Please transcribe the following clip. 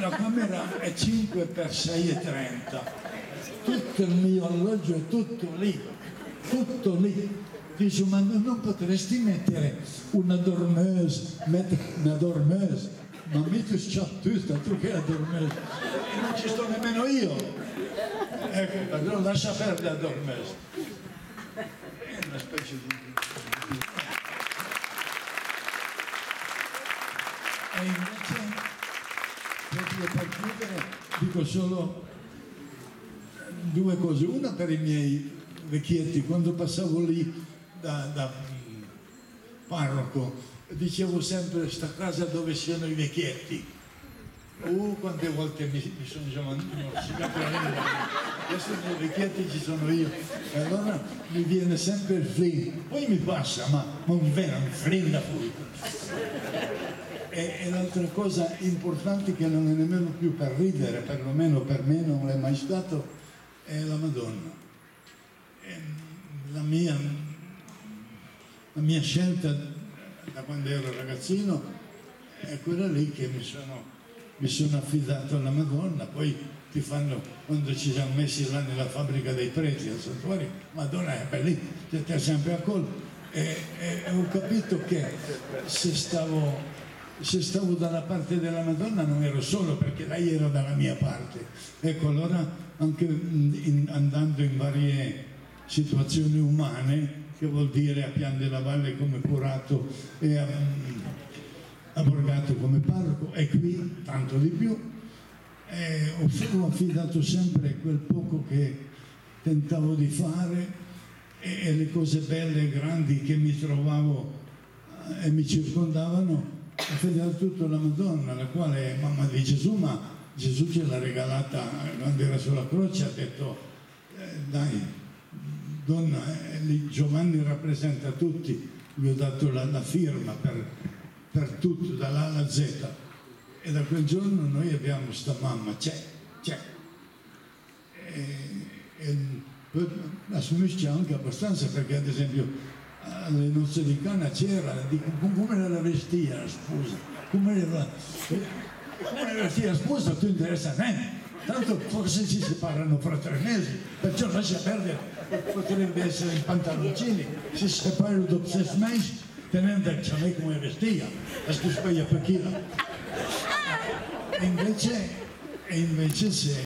la camera è 5 x 6,30, tutto il mio orologio è tutto lì. Dice, ma non potresti mettere una dormeuse, ma metti tutto, altro che la dormeuse, e non ci sto nemmeno io, ecco, allora lascia perdere la dormeuse, è una specie di... E invece, proprio per chiudere, dico solo due cose, una per i miei vecchietti, quando passavo lì da parroco, dicevo sempre sta casa dove siano i vecchietti. Quante volte mi sono già morsicato la lingua, adesso i vecchietti ci sono io, e allora mi viene sempre il flin, poi mi passa, ma non viene un flin da fuori. E l'altra cosa importante che non è nemmeno più per ridere, perlomeno per me non è mai stato, è la Madonna. La mia scelta da quando ero ragazzino è quella lì che mi sono affidato alla Madonna. Poi ti fanno, quando ci siamo messi là nella fabbrica dei preti al santuario, Madonna è lì, ti ha sempre accolto, e ho capito che se stavo dalla parte della Madonna non ero solo, perché lei era dalla mia parte. Ecco, allora anche andando in varie situazioni umane, che vuol dire a Pian della Valle come curato e a Borgato come parroco, e qui tanto di più, ho affidato sempre quel poco che tentavo di fare e le cose belle e grandi che mi trovavo e mi circondavano, ho affidato tutto alla Madonna, la quale è mamma di Gesù, ma Gesù ce l'ha regalata quando era sulla croce, ha detto dai, donna, Giovanni rappresenta tutti, gli ho dato la firma per tutto, dall'A alla Z, e da quel giorno noi abbiamo sta mamma, c'è. E la somiglia anche abbastanza, perché ad esempio alle nozze di Cana c'era, come era la vestia la sposa, come era la vestia la sposa, tu interessa a me. Tanto forse si separano fra 3 mesi, perciò lascia perdere, potrebbe essere in pantaloncini, si separano dopo 6 mesi, tenendo a me come vestia, la spaglia per chi. E invece se